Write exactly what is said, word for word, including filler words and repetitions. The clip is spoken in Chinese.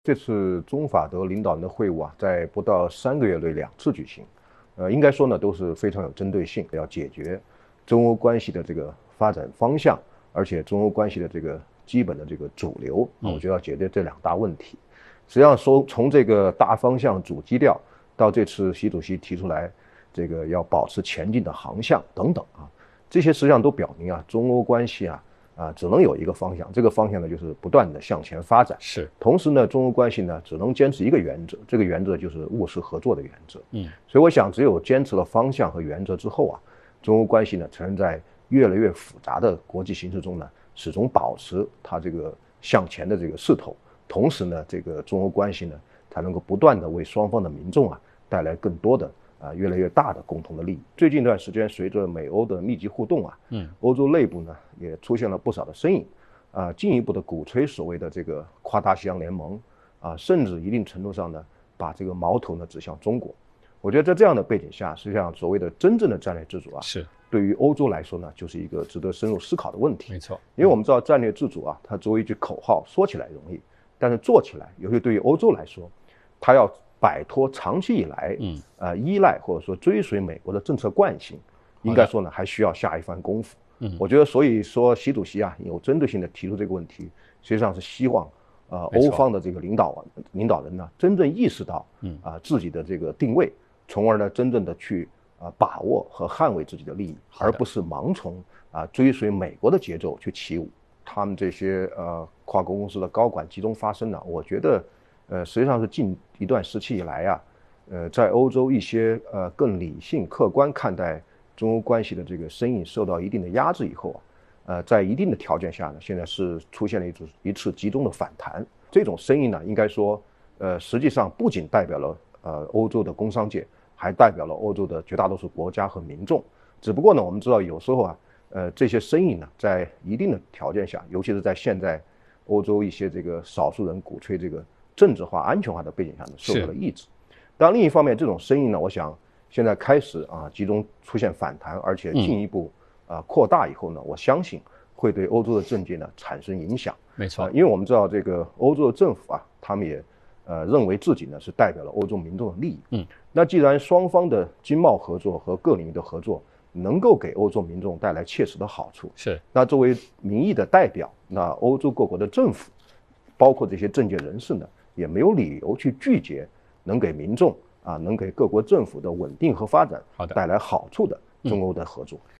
这次中法德领导人的会晤啊，在不到三个月内两次举行，呃，应该说呢都是非常有针对性，要解决中欧关系的这个发展方向，而且中欧关系的这个基本的这个主流，啊，我觉得要解决这两大问题。实际上说，从这个大方向主基调到这次习主席提出来，这个要保持前进的航向等等啊，这些实际上都表明啊，中欧关系啊。啊，只能有一个方向，这个方向呢就是不断的向前发展。 是， 同时呢，中欧关系呢只能坚持一个原则，这个原则就是务实合作的原则。 嗯， 所以我想，只有坚持了方向和原则之后啊，中欧关系呢才能在越来越复杂的国际形势中呢，始终保持它这个向前的这个势头。同时呢，这个中欧关系呢才能够不断的为双方的民众啊带来更多的。啊，越来越大的共同的利益。最近一段时间，随着美欧的密集互动啊，嗯，欧洲内部呢也出现了不少的身影，啊，进一步的鼓吹所谓的这个跨大西洋联盟，啊，甚至一定程度上呢，把这个矛头呢指向中国。我觉得在这样的背景下，实际上所谓的真正的战略自主啊， 是对于欧洲来说呢，就是一个值得深入思考的问题。 没错， 因为我们知道战略自主啊，它作为一句口号，说起来容易，但是做起来，尤其对于欧洲来说，它要摆脱长期以来，嗯，呃，依赖或者说追随美国的政策惯性，应该说呢，还需要下一番功夫。嗯，我觉得，所以说，习主席啊，有针对性的提出这个问题，实际上是希望，呃，欧方的这个领导领导人呢，真正意识到，嗯啊、呃，自己的这个定位，从而呢，真正的去啊、呃、把握和捍卫自己的利益，而不是盲从啊、呃、追随美国的节奏去起舞。他们这些呃跨国公司的高管集中发声呢，我觉得。呃，实际上是近一段时期以来啊，呃，在欧洲一些呃更理性、客观看待中欧关系的这个声音受到一定的压制以后啊，呃，在一定的条件下呢，现在是出现了一次一次集中的反弹。这种声音呢，应该说，呃，实际上不仅代表了呃欧洲的工商界，还代表了欧洲的绝大多数国家和民众。只不过呢，我们知道有时候啊，呃，这些声音呢，在一定的条件下，尤其是在现在欧洲一些这个少数人鼓吹这个。政治化、安全化的背景下呢，受到了抑制。当然，另一方面，这种声音呢，我想现在开始啊，集中出现反弹，而且进一步啊扩大以后呢，我相信会对欧洲的政界呢产生影响。 没错， 因为我们知道这个欧洲的政府啊，他们也呃认为自己呢是代表了欧洲民众的利益。嗯，那既然双方的经贸合作和各领域的合作能够给欧洲民众带来切实的好处， 是那作为民意的代表，那欧洲各国的政府，包括这些政界人士呢。也没有理由去拒绝能给民众啊，能给各国政府的稳定和发展带来好处的中欧的合作。